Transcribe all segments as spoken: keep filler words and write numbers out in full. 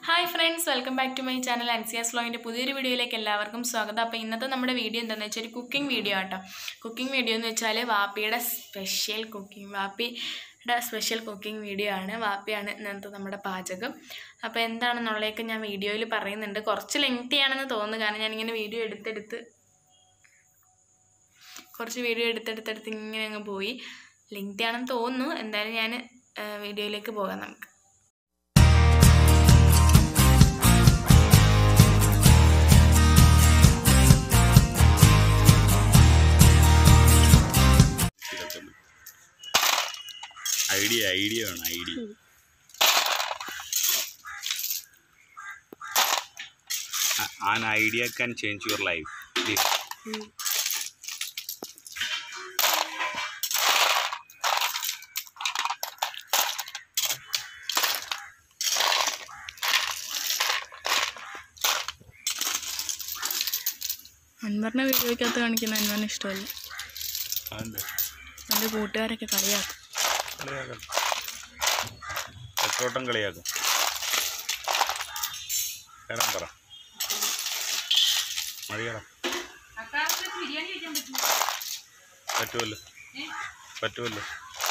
Hi friends, welcome back to my channel Ansiya's വ്ലോഗിൻ്റെ പുതിയൊരു വീഡിയോയിലേക്ക് എല്ലാവർക്കും സ്വാഗതം. അപ്പോൾ ഇന്നത്തെ നമ്മുടെ വീഡിയോ എന്താണെന്ന് വെച്ചാൽ ഒരു കുക്കിംഗ് വീഡിയോ ആട്ടോ. കുക്കിംഗ് വീഡിയോ എന്ന് വെച്ചാൽ വാപ്പിയുടെ സ്പെഷ്യൽ കുക്കിംഗ് വാപ്പിയുടെ സ്പെഷ്യൽ കുക്കിംഗ് വീഡിയോ ആണ്. വാപ്പിയാണ് ഇന്നത്തെ നമ്മുടെ പാചകം. അപ്പോൾ എന്താണെന്നുള്ളതൊക്കെ ഞാൻ വീഡിയോയിൽ പറയുന്നുണ്ട്. കുറച്ച് ലെങ്തി ആണെന്ന് തോന്നുന്നു, കാരണം ഞാനിങ്ങനെ വീഡിയോ എടുത്തെടുത്ത് കുറച്ച് വീഡിയോ എടുത്തെടുത്തെടുത്ത് ഇങ്ങനെ അങ്ങ് പോയി. ലെങ്തി ആണെന്ന് തോന്നുന്നു. എന്തായാലും ഞാൻ വീഡിയോയിലേക്ക് പോകാം. നമുക്ക് ഐഡിയ ഐഡിയ വേണം. Idea an idea can change your life. mm. അൻവറിനെ വീഡിയോയ്ക്കകത്ത് കാണിക്കുന്ന അൻവറിന് ഇഷ്ടമല്ല. എൻ്റെ കൂട്ടുകാരൊക്കെ കളിയാക്കും. എത്രോട്ടം കളിയാക്കും. കേറാൻ പറ. മതിയടാ. പറ്റുമല്ലോ പറ്റുമല്ലോ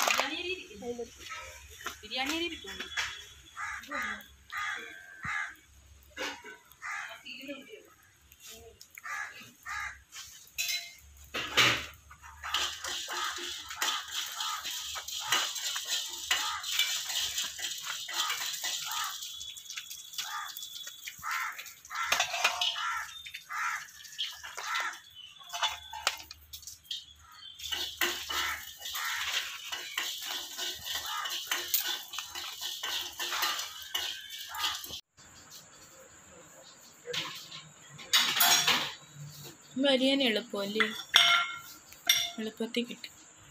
വരിയാൻ എളുപ്പമല്ലേ, എളുപ്പത്തിൽ കിട്ടും.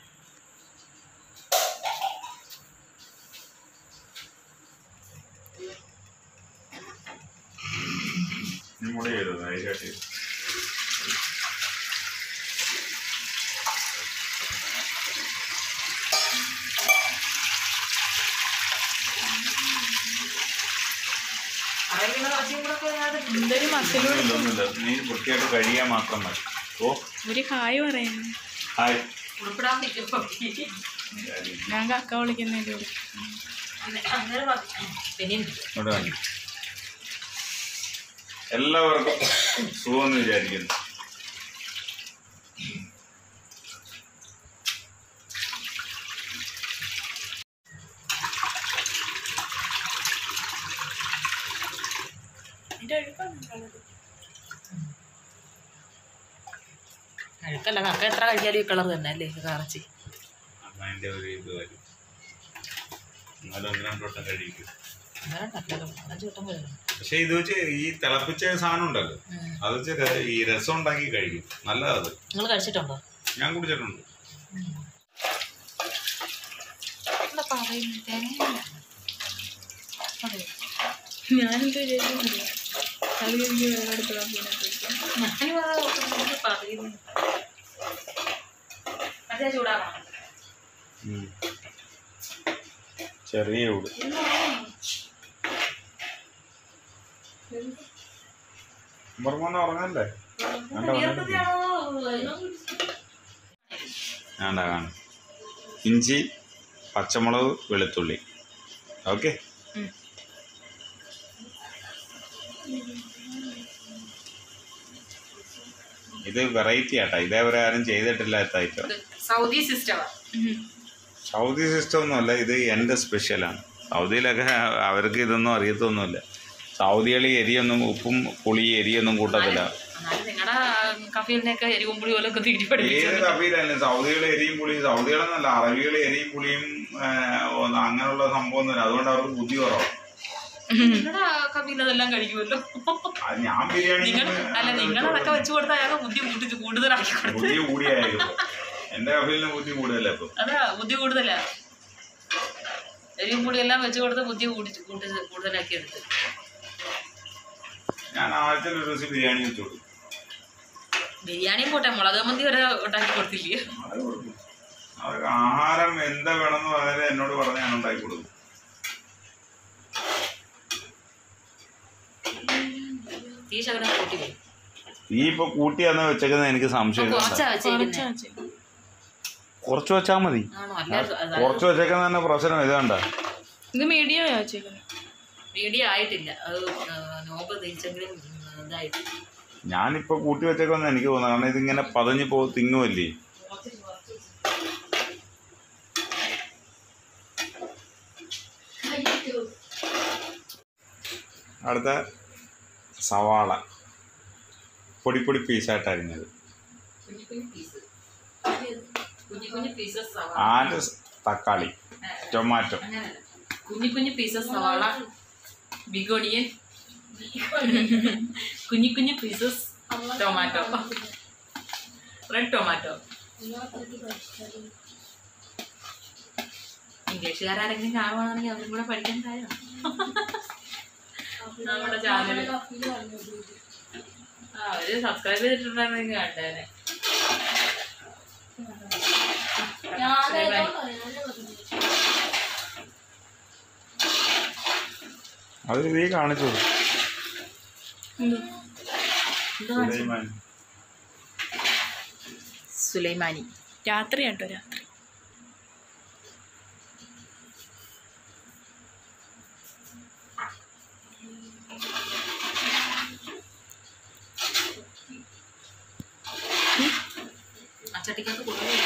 എന്തൊരു മസിലൂടെ നീ വൃത്തിയായിട്ട് കഴിയാൻ മാത്രം മതി. ഓ ഒരു ഹായ് പറയുന്നു. ഹായ്. ഞാൻ കക്ക വിളിക്കുന്നതിൻ്റെ എല്ലാവർക്കും സുഖമെന്ന് വിചാരിക്കുന്നു. അഴുക്കല്ല, നമുക്ക് എത്ര കഴിച്ചാലും ഈ കളർ തന്നെ അല്ലേ കറച്ചി. അതിൻ്റെ ഒരു ഇത് വരും. എന്നാലും ഒന്ന് രണ്ട് വട്ടം കഴിക്കും. പക്ഷെ ഇത് വെച്ച് ഈ തിളപ്പിച്ച സാധനം ഉണ്ടല്ലോ, അത് വെച്ച് ഈ രസം ഉണ്ടാക്കി കഴിക്കും. നല്ലത്. നിങ്ങൾ കഴിച്ചിട്ടുണ്ടോ? ഞാൻ കുടിച്ചിട്ടുണ്ട്. ഞാനെന്ത് വിചാരിക്കുന്നില്ല. അത് എനിക്ക് വെള്ളമെടുത്തോളാം. ചെറിയ ചൂട്. ഉറങ്ങല്ലേ? വേണ്ട കാണും. ഇഞ്ചി, പച്ചമുളക്, വെളുത്തുള്ളി. ഓക്കെ. ഇത് വെറൈറ്റി ആട്ടാ, ഇതേവരെ ആരും ചെയ്തിട്ടില്ലാത്ത item. Saudi system Saudi system ഒന്നുമല്ല, ഇത് എൻ്റെ സ്പെഷ്യലാണ്. സൗദിയിലൊക്കെ അവർക്ക് ഇതൊന്നും അറിയത്തൊന്നുമില്ല. സൗദികൾ എരിയൊന്നും ഉപ്പും പുളി എരിയൊന്നും കൂട്ടത്തില്ല. ഏത് കഫീലല്ലേ സൗദികൾ എരിയും പുളിയും. സൗദികളെന്നല്ല, അറബികൾ എരിയും പുളിയും അങ്ങനെയുള്ള സംഭവമൊന്നുമില്ല. അതുകൊണ്ട് അവർക്ക് ബുദ്ധി കുറവാണ്. കബീലെല്ലാം കഴിക്കുമല്ലോ. ഞാൻ ബിരിയാണി അല്ല, നിങ്ങളതൊക്കെ വെച്ച് കൊടുത്താൽ അയാൾക്ക് ബുദ്ധി കൂട്ടിച്ച് കൂടുതലാക്കി. ബുദ്ധി കൂടിയായിരുന്നു. എന്റെ കഫീലിന് ബുദ്ധി കൂടുതലേ. ഇപ്പൊ അതാ ബുദ്ധി കൂടുതലാ. എരിയും പുളിയെല്ലാം വെച്ച് കൊടുത്ത് ബുദ്ധി കൂട്ടിച്ച് കൂട്ടിച്ച് കൂടുതലാക്കി എടുത്ത്. ഞാൻ ആഴ്ചയിൽ ഒരു ദിവസം ബിരിയാണി വെച്ചു കൊടുക്കും. ബിരിയാണിയും പോട്ടെ, മുളക് മന്തി വരെ ഉണ്ടാക്കി കൊടുത്തില്ലേ? അത് കൊടുക്കും. അവർക്ക് ആഹാരം എന്താ വേണമെന്ന് പറഞ്ഞാൽ എന്നോട് പറഞ്ഞ് ഞാൻ ഉണ്ടാക്കി കൊടുക്കും. ഈ ശകലം കൂട്ടി വരും. ഈ ഇപ്പൊ കൂട്ടിയാന്ന് വെച്ചേക്കുന്നത് എനിക്ക് സംശയം. കുറച്ചാ വെച്ചേക്കുന്നത്. കുറച്ച് വെച്ചാൽ മതി. ആണോ? അല്ല കുറച്ച് വെച്ചേക്കുന്ന തന്നെ പ്രശ്നം ഇതാണ്ട. ഇത് മീഡിയം വെച്ചേക്കുന്നത്. മീഡിയം ആയിട്ടില്ല. അത് നോമ്പ് തിരിച്ചെങ്കിലും ഇതായിട്ട്. ഞാനിപ്പോ കൂട്ടി വെച്ചേക്കൊന്നും എനിക്ക് തോന്നുന്നു. കാരണം ഇതിങ്ങനെ പതഞ്ഞു പോ തിങ്ങുമല്ലേ. അടുത്ത സവാള പൊടി പൊടി പീസായിട്ട് അരിഞ്ഞത്. ആറ് തക്കാളി, ടൊമാറ്റോ. കുഞ്ഞു കുഞ്ഞു പീസസ് സവാള, ബിഗ് ഓണിയൻ, കുഞ്ഞു കുഞ്ഞു പീസസ് ടൊമാറ്റോ, റെഡ് ടൊമാറ്റോ. ഇംഗ്ലീഷുകാരെങ്കിലും കാണുവാണെങ്കിൽ അവരും കൂടെ പഠിക്കാൻ കാര്യമാണ് നമ്മുടെ ചാനൽ. ആ അവര് സബ്സ്ക്രൈബ് ചെയ്തിട്ടുണ്ടായിരുന്നെങ്കിൽ കണ്ടേനെ. അത് നീ കാണിച്ചു. സുലൈമാനി രാത്രി കേട്ടോ, രാത്രി. അച്ചട്ടിക്കകത്ത്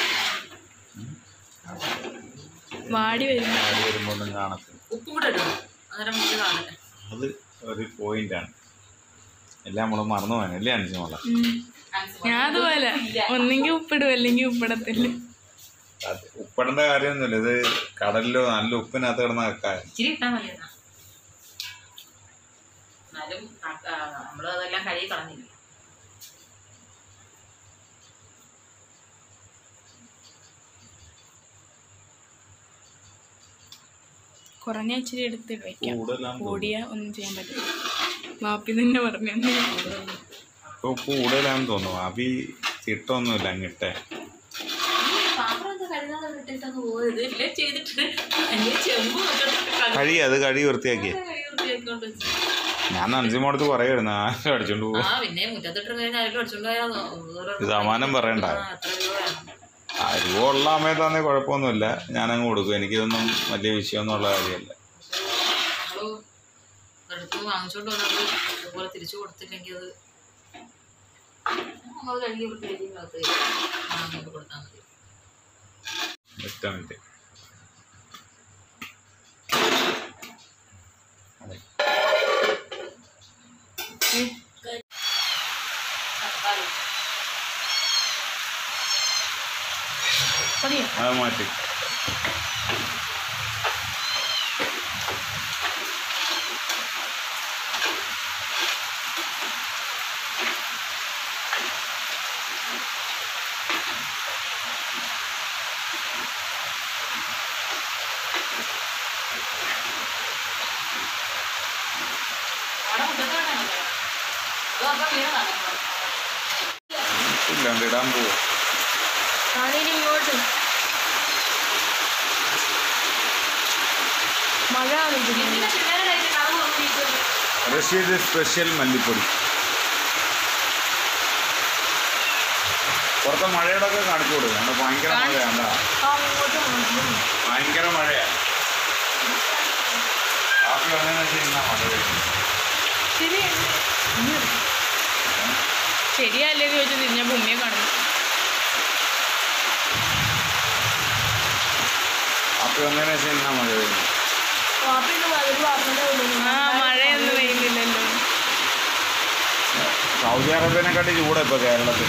വാടി വരുമ്പോ വരുമ്പോഴും കാണത്തില്ല. ഉപ്പ് കൂടെ ഇടും. അന്നേരം മുന്നിൽ കാണട്ടെ. അത് ഒരു പോയിന്റാണ്. എല്ലാം നമ്മൾ മറന്നു പോകാൻ അല്ലേ അനുസരിച്ചുള്ള. ഞാൻ അതുപോലെ ഒന്നെങ്കിൽ ഉപ്പിടും അല്ലെങ്കിൽ ഉപ്പിടത്തില്ല. അത് ഉപ്പിടേണ്ട കാര്യമൊന്നുമില്ല. ഇത് കടലിലോ നല്ല ഉപ്പിനകത്ത് കിടന്ന വെക്കാൻ ഇച്ചിരി ഇട്ടാൽ മതി. എന്നാലും നമ്മൾ അതെല്ലാം കഴുകി കളഞ്ഞില്ല. കുറഞ്ഞ ഇച്ചിരി എടുത്ത് വയ്ക്കാം. കൂടുതലാ കൂടിയ ഒന്നും ചെയ്യാൻ പറ്റില്ല. വാപ്പി തന്നെ പറഞ്ഞു. ഇപ്പൊ കൂടുതലാന്ന് തോന്നുന്നു. അഭി തിട്ടൊന്നുമില്ല അങ്ങിട്ടെ. കഴി അത് കഴി വൃത്തിയാക്കിയ ഞാൻ അഞ്ചുമോടത്ത് പറയായിരുന്നു. ആ അടിച്ചോണ്ട് പോകും. ഇത് സമാനം പറയണ്ട. അരിവ് ഉള്ള സമയത്താന്നേ കുഴപ്പമൊന്നുമില്ല. ഞാനങ്ങ് കൊടുക്കും. എനിക്കിതൊന്നും വലിയ വിഷയമൊന്നുള്ള കാര്യമല്ല. വാങ്ങിച്ചോണ്ട് വന്നത് അതുപോലെ തിരിച്ചു കൊടുത്തില്ലെങ്കിൽ അത് കഴുകി വൃത്തിയാക്കി കൊടുത്താൽ മതി. എട്ട് മിനിറ്റ് അത് മാറ്റി. ഇല്ലാണ്ട് ഇടാൻ പോവോ? ഇങ്ങോട്ട് മഴ റഷ്യയുടെ സ്പെഷ്യൽ മല്ലിപ്പൊടി. പുറത്തെ മഴയുടെ ഒക്കെ കാണിച്ചു കൊടുക്കുക. അവിടെ ഭയങ്കര മഴയാണ്. ഭയങ്കര മഴയാണ്. കാപ്പി വന്നതെന്ന് വെച്ചാൽ ഇന്നാ മഴ പെയ്യുന്നത്. ശരിയല്ലേ ചോദിച്ചു തിരിഞ്ഞ ഭൂമിയെ കാണുന്നു. കാപ്പി വന്നതെന്ന് വെച്ചാൽ ഇന്നാ മഴ പെയ്യുന്നത്. ആ മഴയൊന്നും പെയ്യുന്നില്ലല്ലോ. സൗദി അറേബ്യനെക്കാട്ടി ചൂടാ ഇപ്പോൾ കേരളത്തിൽ.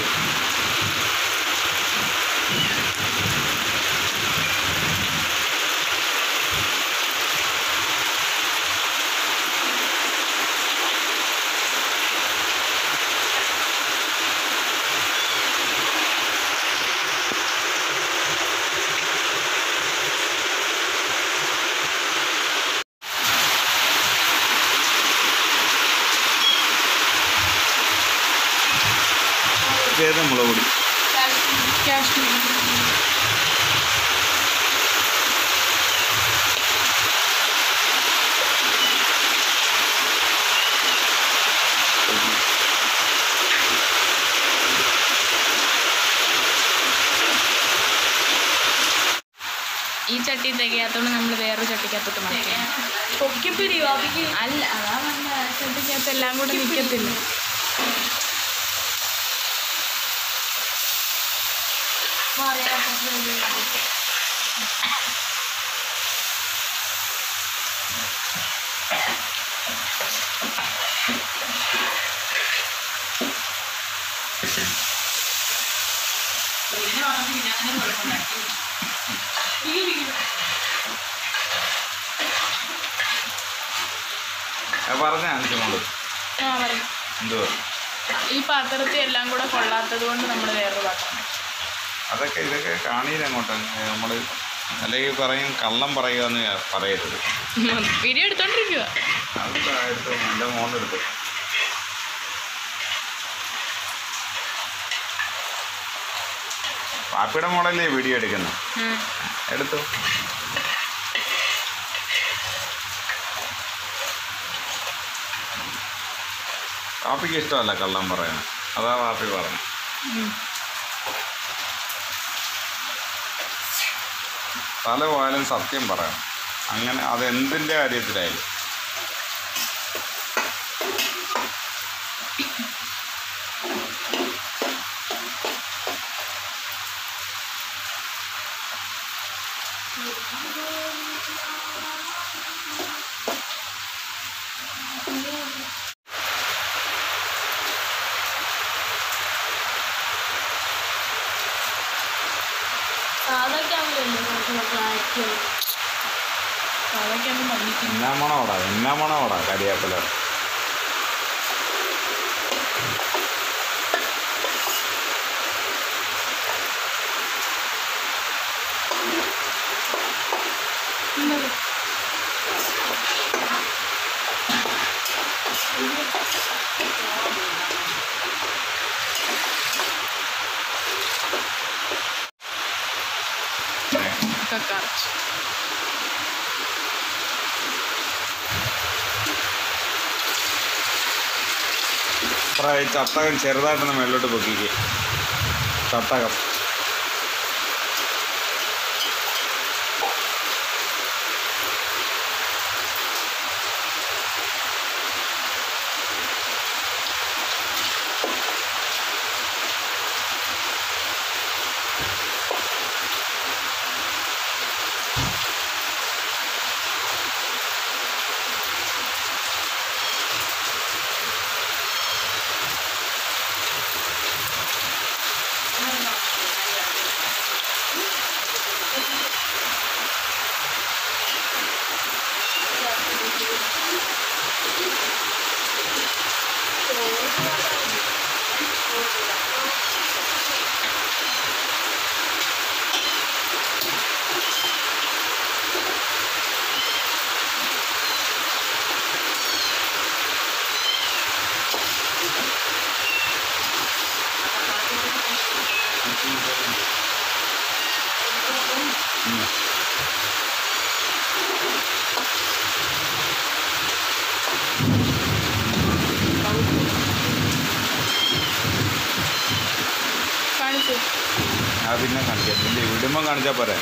ഏത് മുളക് പൊടി? കാശ്മീർ. ചട്ടി തികയാത്തോണ്ട് നമ്മൾ വേറൊരു ചട്ടിക്കകത്തോട്ട് മാറ്റിയാണ്. അല്ല അതാ പറഞ്ഞ ചട്ടിക്കകത്ത് എല്ലാം കൂടെ നിൽക്കത്തില്ല. പറഞ്ഞ അനുസരിച്ച് ആ പറയും. എന്തുവാ ഈ പാത്രത്തിൽ എല്ലാം കൂടെ കൊള്ളാത്തത് കൊണ്ട് നമ്മൾ വേറൊരു പാത്രം. അതൊക്കെ ഇതൊക്കെ കാണീരങ്ങോട്ട് നമ്മൾ അല്ലെങ്കിൽ പറയും കള്ളം പറയുക എന്ന് പറയരുത്. വീഡിയോ എടുത്തോണ്ടിരിക്കുക. അത് എടുത്തു എൻ്റെ മോളെടുത്തു. പാപ്പിയുടെ മോളല്ലേ വീഡിയോ എടുക്കുന്നത്. എടുത്തു. പാപ്പിക്ക് ഇഷ്ടമല്ല കള്ളം പറയാൻ. അതാ പാപ്പി പറഞ്ഞു. തല പോയാലും സത്യം പറയണം. അങ്ങനെ അതെന്തിൻ്റെ കാര്യത്തിലായാലും. എന്നാ മണോടാ എന്നാ മണോടാ കരിയാപ്പില. കറച്ച് ചത്തകം ചെറുതായിട്ടൊന്ന് മേളിലോട്ട് പൊക്കിക്ക്. ചത്തകം ഞാൻ പിന്നെ കാണിക്കാം. ഇതിൻ്റെ വിടുമ്പം കാണിച്ചാൽ പോരെ.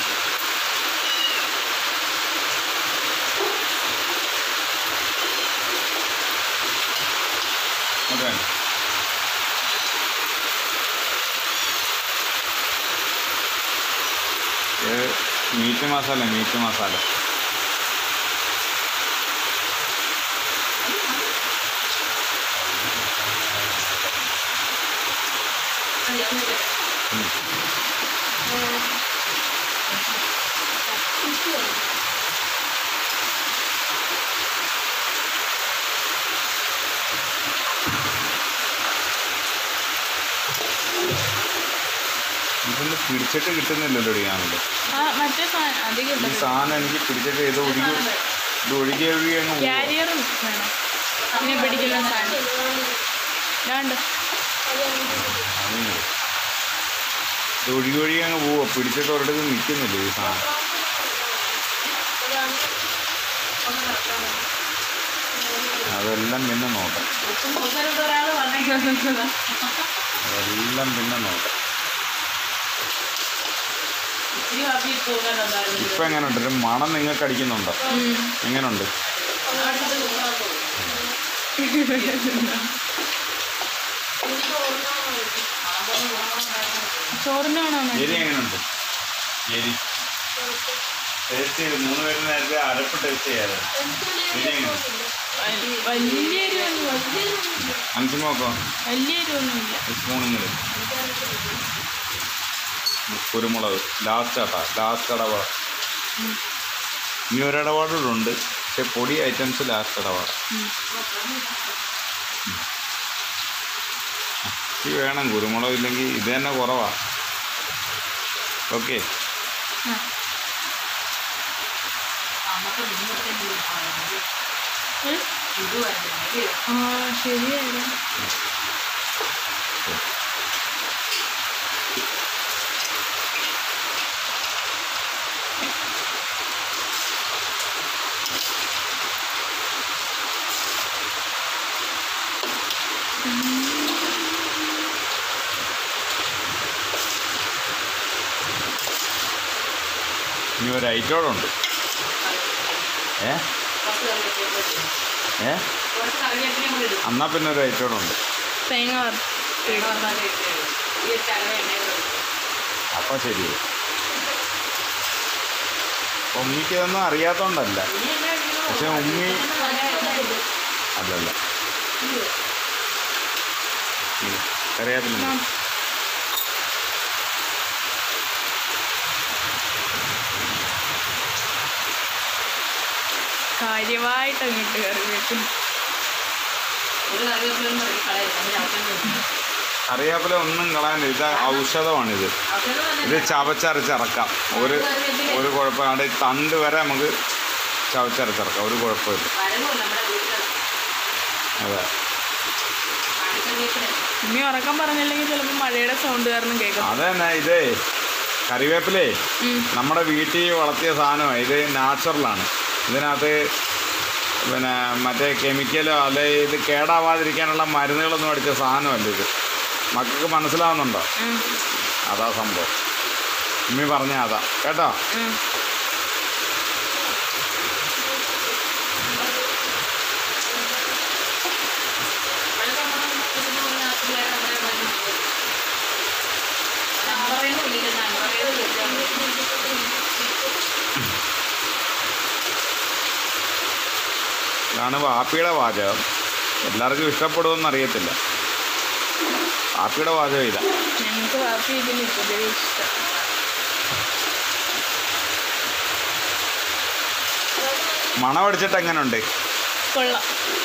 ഓക്കെ ഇത് മീറ്റ് മസാല മീറ്റ് മസാല ഇതൊന്നും പിടിച്ചിട്ട് കിട്ടുന്നില്ലല്ലോ ഞാനുണ്ട്. ഈ സാധനം എനിക്ക് പിടിച്ചിട്ട് ഇത് ഒഴുകി ഇത് ഒഴുകി ഒഴുകി അങ്ങ് ക്യാരിയറും വേണം പിന്നെ പിടിക്കുന്ന സാധനം. ഇത് ഒഴുകി ഒഴുകി അങ്ങ് പോവുക. പിടിച്ചിട്ട് ഒരിടത്ത് നിൽക്കുന്നില്ല ഈ സാധനം. അതെല്ലാം പിന്നെ നോക്കാം. അതെല്ലാം പിന്നെ നോക്കാം. ഇപ്പം എങ്ങനെയുണ്ട്? ഒരു മണം നിങ്ങൾക്ക് അടിക്കുന്നുണ്ടോ? എങ്ങനെയുണ്ട്? ചോറിനാണോ എരി എങ്ങനെയുണ്ട്? എരി ടേസ്റ്റ് ചെയ്ത് മൂന്ന് പേര് നേരത്തെ അരപ്പ് ടേസ്റ്റ് ചെയ്യാതെ എരി എങ്ങനെയുണ്ട്? വലിയ അഞ്ചുമോക്കോ വലിയ എരിവൊന്നുമില്ല. സ്പൂണിങ്ങനെ കുരുമുളക് ലാസ്റ്റ് ആട്ടാ, ലാസ്റ്റ് ഇടപാട്. ഇനി ഒരിടപാടുണ്ട്, പക്ഷെ പൊടി ഐറ്റംസ് ലാസ്റ്റ് ഇടപാട്. ഈ വേണം കുരുമുളക്, ഇല്ലെങ്കിൽ ഇത് തന്നെ കുറവാണ്. ഓക്കെ, ആ ശരിയായിരുന്നു. ഇനി ഒരു ഐറ്റോടുണ്ട്. ഏ ഏ എന്നാൽ പിന്നെ ഒരു ഐറ്റോടുണ്ട്. തേങ്ങ അപ്പം ശരി. ഉമ്മിക്ക് ഇതൊന്നും അറിയാത്തോണ്ടല്ല, പക്ഷെ ഉമ്മി അല്ലല്ല അറിയാത്തില്ല. കാര്യമായിട്ട് അങ്ങോട്ട് കറി വെക്കും. കറിവേപ്പില ഒന്നും കളയാനില്ല, ഇത് ഔഷധമാണിത്. ഇത് ചവച്ചരച്ചിറക്കാം, ഒരു ഒരു കുഴപ്പമില്ല. ഈ തണ്ട് വരെ നമുക്ക് ചവച്ചരച്ചിറക്കാം, ഒരു കുഴപ്പമില്ല. അതെ, ഉമ്മി ഉറക്കം പറഞ്ഞില്ലെങ്കിൽ ചിലപ്പോൾ മഴയുടെ സൗണ്ട് കാരണം കേൾക്കാം. അത് തന്നെ. ഇതേ കറിവേപ്പിലേ നമ്മുടെ വീട്ടിൽ വളർത്തിയ സാധനമാണ്. ഇത് നാച്ചുറലാണ്. ഇതിനകത്ത് പിന്നെ മറ്റേ കെമിക്കലോ അല്ലെ ഇത് കേടാവാതിരിക്കാനുള്ള മരുന്നുകളൊന്നും അടിച്ച സാധനമല്ല ഇത്. മക്കൾക്ക് മനസ്സിലാവുന്നുണ്ടോ? അതാ സംഭവം. ഉമ്മി പറഞ്ഞ അതാ കേട്ടോ. ഇതാണ് വാപ്പിയുടെ പാചകം. എല്ലാവർക്കും ഇഷ്ടപ്പെടുമെന്ന് അറിയത്തില്ല. വാപ്പിയുടെ പാചകം ഇതാ. ഞങ്ങൾക്ക് വാപ്പി ഇതിന് ഇഷ്ടം. മണം അടിച്ചിട്ട് എങ്ങനെയുണ്ട്? കൊള്ളാം.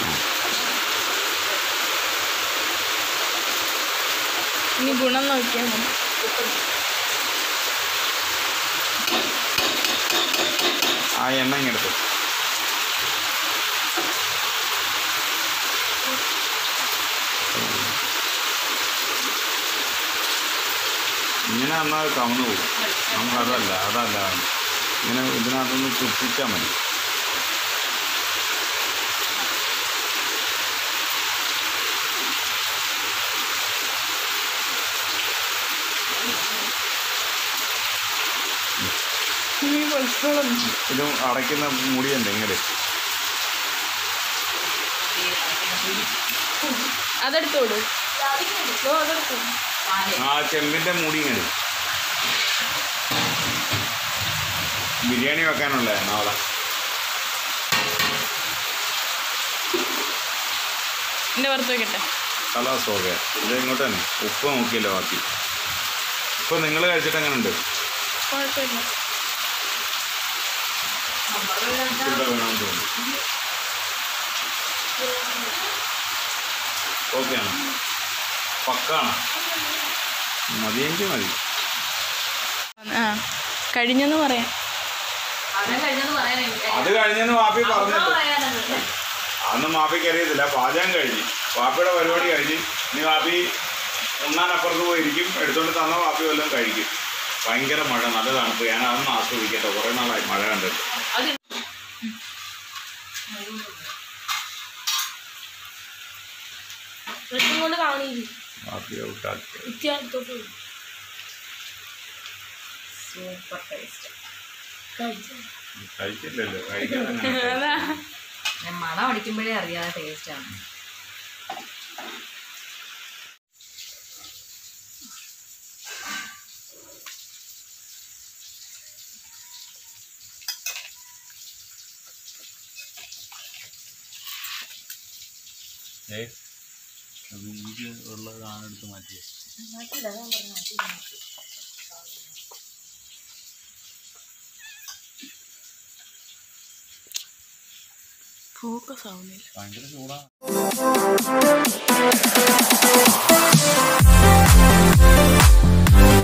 ഇനി ഗുണം നോക്കിയാൽ മതി. ആ എണ്ണ ഇങ്ങെടുത്ത് ഇങ്ങനെ എന്നാൽ കമന്ന് പോകും. നമുക്കതല്ല അതല്ല ഇങ്ങനെ ഇതിനകത്തൊന്ന് ചുറ്റിച്ചാൽ മതി. ഇത് അടയ്ക്കുന്ന മുടിയുണ്ട് ഇങ്ങോട്ട്. അതെടുത്തോളൂ. ആ ചെമ്പിൻ്റെ മുടി ഇങ്ങനെ ബിരിയാണി വെക്കാനുള്ള നാളെ. എൻ്റെ പുറത്ത് വെക്കട്ടെ. കലാസ് ഓക്കെ. ഇത് ഇങ്ങോട്ട് തന്നെ. ഉപ്പ് നോക്കിയല്ലോ ബാക്കി. ഉപ്പ് നിങ്ങൾ കഴിച്ചിട്ട് എങ്ങനെ ഉണ്ട്? കുഴപ്പമില്ല. ഓക്കെയാണ്, പക്കാണ്. മതിയെങ്കിൽ മതി. ആ കഴിഞ്ഞെന്ന് പറയാം. അത് കഴിഞ്ഞെന്ന് മാപ്പി പറഞ്ഞിട്ട് അതൊന്നും മാപ്പിക്ക് അറിയത്തില്ല. പാചകം കഴിഞ്ഞ് വാപ്പിയുടെ പരിപാടി കഴിഞ്ഞ് ഇനി വാപ്പി ഉണ്ണാനപ്പുറത്ത് പോയിരിക്കും. എടുത്തുകൊണ്ട് തന്ന വാപ്പി വല്ലതും കഴിക്കും. ഭയങ്കര മഴ, നല്ല തണുപ്പ്. ഞാൻ അതൊന്നും ആസ്വദിക്കട്ടെ. കുറേ നാളായി മഴ കണ്ടിട്ട്. വാപ്പി ഔട്ടാക്കി. Super taste. കഴിച്ചില്ലല്ലോ, കഴിക്കാൻ ഞാൻ മണം അടിക്കുമ്പോഴേ അറിയാതെ ടേസ്റ്റാണ്. ഉള്ളതാണ് എടുത്ത് മാറ്റിയത്. ഫോക്കസ് ആവുന്നില്ല. ഭയങ്കര ചൂടാണ്.